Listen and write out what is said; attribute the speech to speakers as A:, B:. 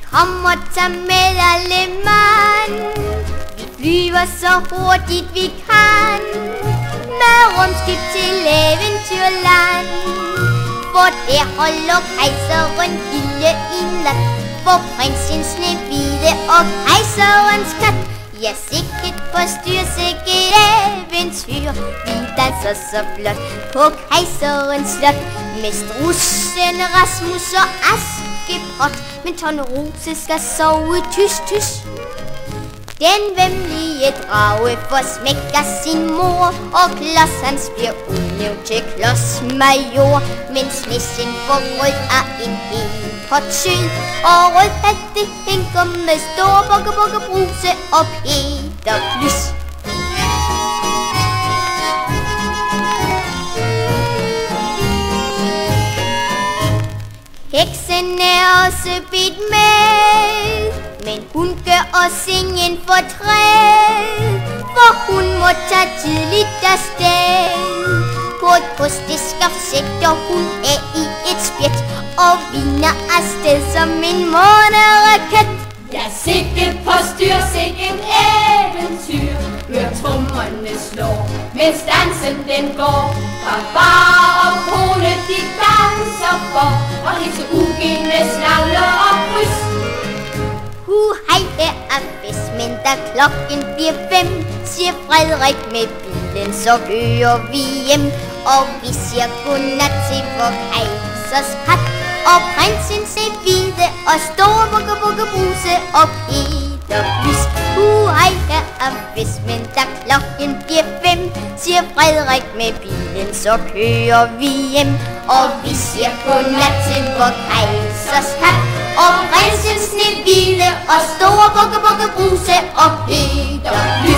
A: Kom og tag med alle mand. Vi flyver så hurtigt vi kan, med rumskib til eventyrland. For der holder kejseren gilde i nat, hvor prinsen Snehvide og kejserens kat. Ja, sikkert forstyr, sikkert eventyr. Vi danser så flot på kejserens slot, med strussen Rasmus og Askepot. Men Tornerose skal sove tyst. Den væmmelige drage får smæk af sin mor, og Klods hans bliver udnævnt til klodsmajor. Mens nissen får rød af en hel pot syd, og Rødhatte hænker med store bukke Bruse og Peter Plys. Heksen er også bidt med, men hun gør os ingen fortræd, for hun må tage tidligt afsted. På et posteskab sætter hun af i et spjæt, og viner afsted som en måneraket.
B: Ja, sikke postyr, sikke en eventyr. Hør trommerne slå, mens dansen den går. Barbar og kone, de danser for, og hisse ugene slange og kryds.
A: Hej, her er fest, men da klokken bliver 5, siger Frederik med bilen, så kører vi hjem. Og vi siger godnat til vor kejsers kat, og prinsen Snehvide og store bukke Bruse og Peter Plys. Hej, her er fest, men da klokken bliver 5, siger Frederik med bilen, så kører vi hjem. Og vi siger godnat til vor kejsers kat, og prinsen Snehvide og store bukke Bruse og Peter Plys.